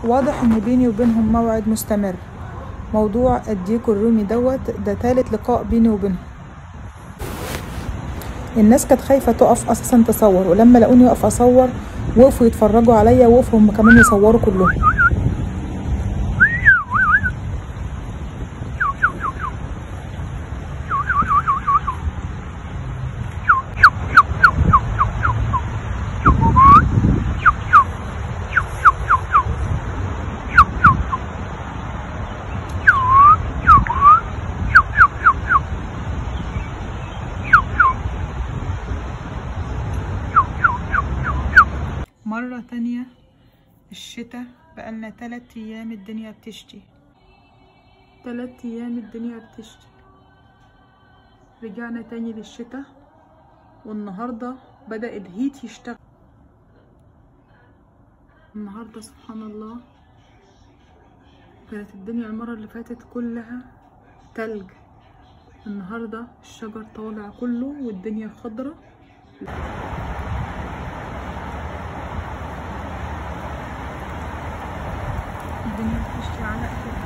واضح ان بيني وبينهم موعد مستمر. موضوع الديك الرومي ده تالت لقاء بيني وبينهم. الناس كانت خايفة تقف اساسا تصور، ولما لقوني واقفة اصور وقفوا يتفرجوا عليا، وقفوا هم كمان يصوروا كلهم. مرة تانية الشتاء، بقالنا 3 أيام الدنيا بتشتي، 3 أيام الدنيا بتشتي. رجعنا تاني للشتاء، والنهاردة بدأ الهيت يشتغل. النهاردة سبحان الله، كانت الدنيا المرة اللي فاتت كلها تلج، النهاردة الشجر طالع كله والدنيا خضرة. الدنيا بتشتي على اخر